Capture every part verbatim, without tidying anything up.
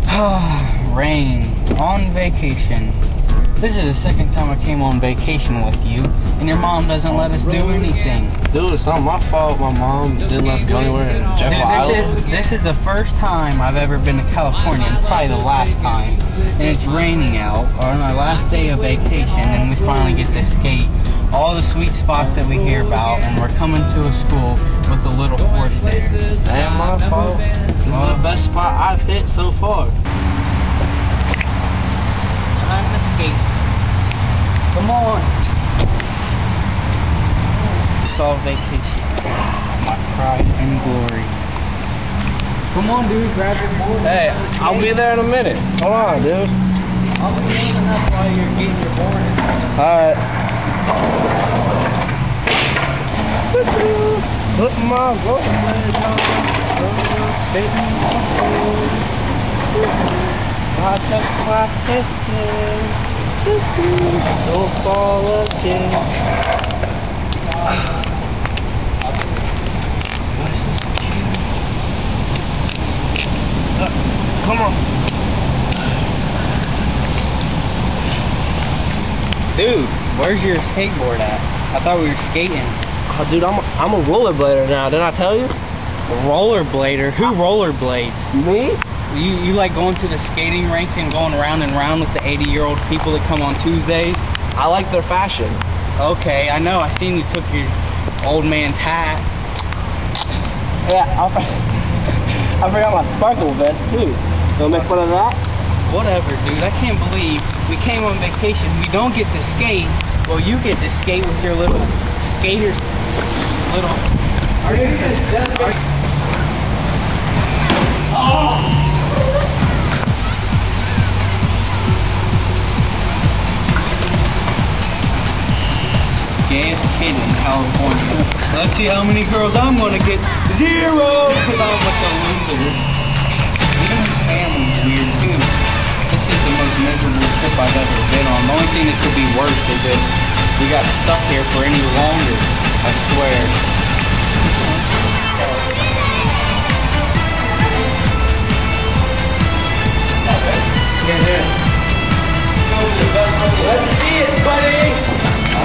Rain on vacation. This is the second time I came on vacation with you, and your mom doesn't let us do anything. Dude, it's not my fault. My mom didn't let us go anywhere in Jekyll Island. This is, this is the first time I've ever been to California, and probably the last time. And it's raining out on our last day of vacation, and we finally get to skate all the sweet spots that we hear about, and we're coming to a school with a little horse there. That ain't my fault. Well, the best spot I've hit so far. Time to skate. Come on. It's all vacation. My pride and glory. Come on, dude. Grab your board. Hey, I'll be there in a minute. Hold on, dude. I'll be waving up while you're getting your board. Alright. Put my rollerblades on. Skating my board. I took my picture. Don't fall again. What is this? Uh, come on. Dude, where's your skateboard at? I thought we were skating. Oh, dude, I'm a, I'm a rollerblader now. Didn't I tell you? A rollerblader? Who rollerblades? Me? You, you like going to the skating rink and going round and round with the eighty year old people that come on Tuesdays? I like their fashion. Okay, I know. I seen you took your old man's hat. Yeah, I, I forgot my sparkle vest too. Don't make fun of that? Whatever, dude. I can't believe we came on vacation. We don't get to skate. Well, you get to skate with your little skaters. Little. Are you are, Oh! Gas kid in California. Let's see how many girls I'm gonna get. Zero! Because I'm with the loser. This family's weird too. This is the most miserable trip I've ever been on. The only thing that could be worse is if we got stuck here for any longer. I swear. Yeah, yeah. Let's see it, buddy!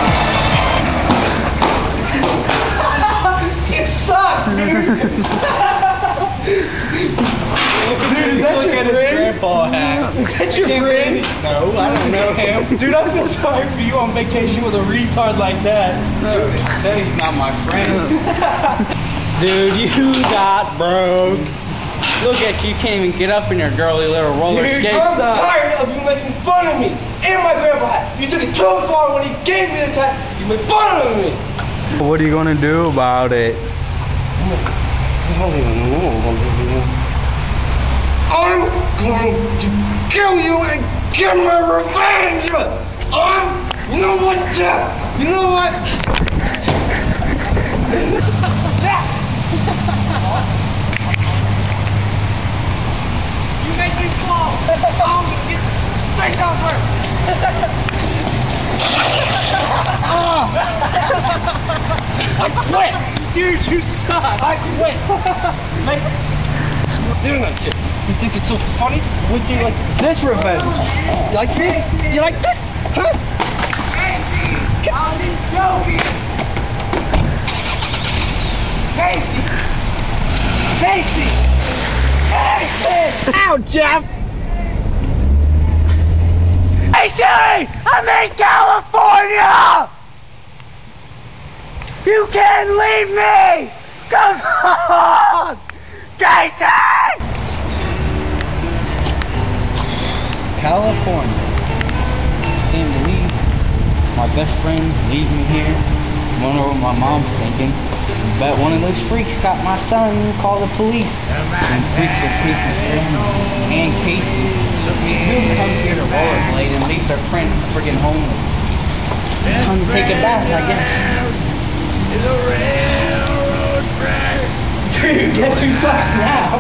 You suck, dude! Dude, is that your friend? Is that your friend? No, I don't know him. Dude, I feel sorry for you on vacation with a retard like that. Dude, that he's not my friend. Dude, you got broke. Look at you, you can't even get up in your girly little roller Dude, skate I'm stuff. tired of you making fun of me and my grandpa hat. You took it too far when he gave me the time. You made fun of me. What are you gonna do about it? I don't even know what I'm gonna do. I'm going to kill you and get my revenge. I'm, you know what, Jeff? You know what? You make me fall. I'm gonna get straight over. Oh. I quit. Dude, you suck. I quit. Make, doing that shit. You think it's so funny? Would you like this revenge? You like this? You like this? Huh? Casey, I'm just joking. Casey! Casey! Casey! Ow, Jeff! Hey, Sherry! I'm in California! You can't leave me! Come on! Casey! California. Can't believe my best friend leaves me here. Wonder what my mom's thinking. Bet one of those freaks got my son call the police. And freaks are freaking and Casey. Who comes here to rollerblade and leaves their friend freaking homeless? Time to take it back, I guess. It's a railroad track. Dude, guess who sucks now?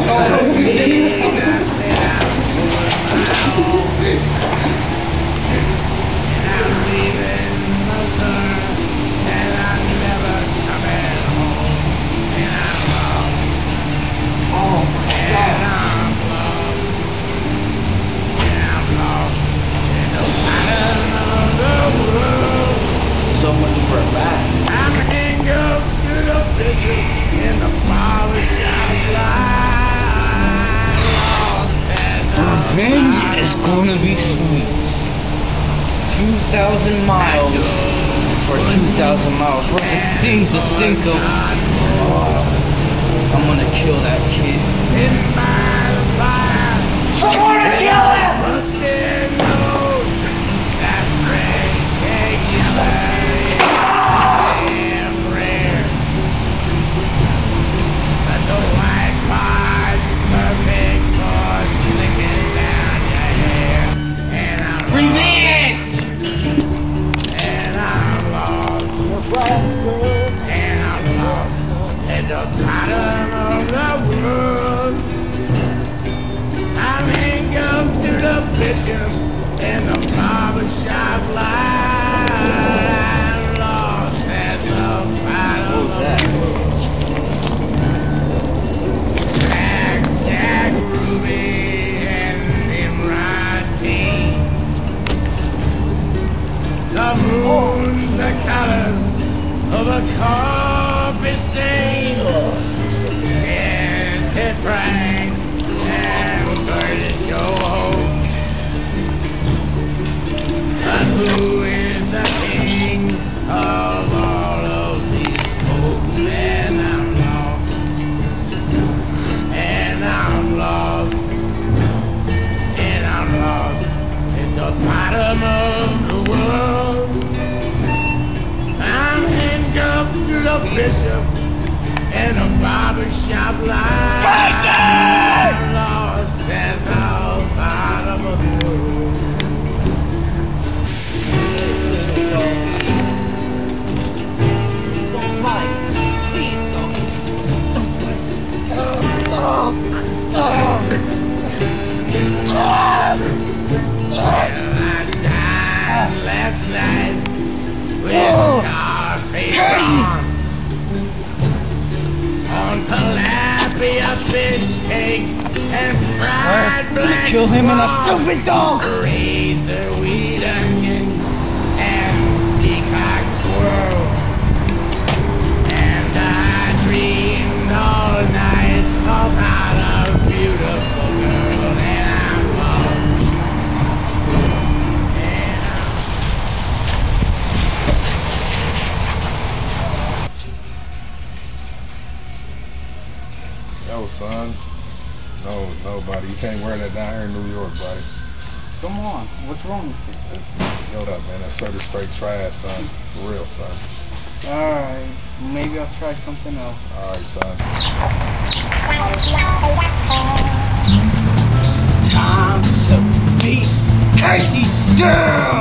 Revenge is gonna be sweet. two thousand miles for two thousand miles worth of things to think of. Oh, I'm gonna kill that kid. I wanna kill him! Revenge! And I'm lost, and I'm lost at the bottom of the world. I'm handcuffed to the bishop in the barbershop line. I'm lost at the bottom of the world. Black Jack Ruby and Nimrod King. The moon's the color of a coffee stain. Yes, it Frank and Bertie Joe. But who is the king of all of these folks? And I'm lost, and I'm lost, and I'm lost at the bottom of the world. I'm handcuffed to the bishop and a barbershop line. I'm lost at the bottom of the world. Little doggy. Don't fight. Please, doggy. Don't fight. Oh, oh, oh. Well, I died last night with Scarface on. On tilapia fish cakes and fried black Kill him in a swan, stupid dog! razor wheat onion and peacock squirrel. And I dreamed all night about a beautiful girl, and I'm lost. And I'm Yo, son. No, nobody. You can't wear that down here in New York, buddy. Come on. What's wrong with you? It's, yo, up, man. That shirt is straight trash, son. For real, son. Alright. Maybe I'll try something else. All right, son. Time to beat Casey down!